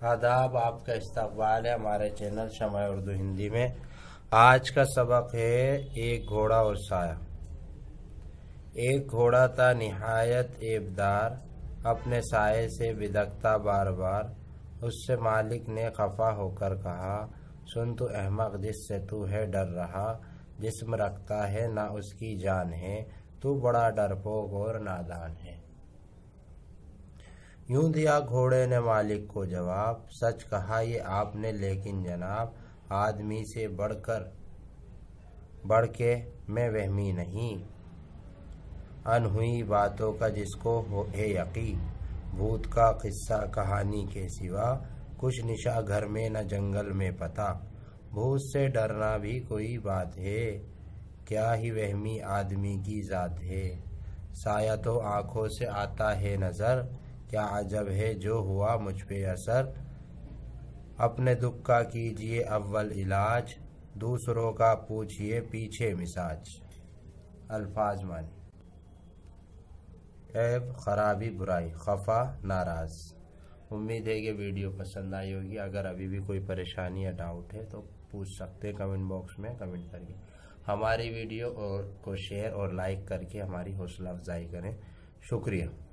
आदाब, आपका इस्तकबाल है हमारे चैनल शमाए उर्दू हिंदी में। आज का सबक है एक घोड़ा और साया। एक घोड़ा था निहायत ऐबदार, अपने साये से बिदकता बार बार। उससे मालिक ने खफा होकर कहा, सुन तू अहमक जिससे तू है डर रहा। जिस्म रखता है ना उसकी जान है, तू बड़ा डरपोक और नादान है। यूं दिया घोड़े ने मालिक को जवाब, सच कहा ये आपने लेकिन जनाब, आदमी से बढ़ के मैं वहमी नहीं। अनहुई बातों का जिसको है यकीन, भूत का किस्सा कहानी के सिवा, कुछ निशा घर में न जंगल में पता। भूत से डरना भी कोई बात है, क्या ही वहमी आदमी की जात है। साया तो आंखों से आता है नजर, क्या अजब है जो हुआ मुझ पे असर। अपने दुख का कीजिए अव्वल इलाज, दूसरों का पूछिए पीछे मिजाज। अल्फाज मानी ऐब, खराबी, बुराई, खफा, नाराज। उम्मीद है कि वीडियो पसंद आई होगी। अगर अभी भी कोई परेशानी या डाउट है तो पूछ सकते हैं कमेंट बॉक्स में कमेंट करके। हमारी वीडियो को शेयर और लाइक करके हमारी हौसला अफजाई करें। शुक्रिया।